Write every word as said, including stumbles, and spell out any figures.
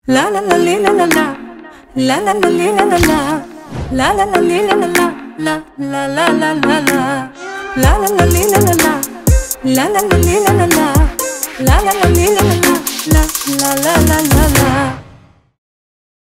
La la la li la la la la la la li la la la la la la li la la la la la la la la la la la la li la la la la la la li la la la la la la li la la la la la la la la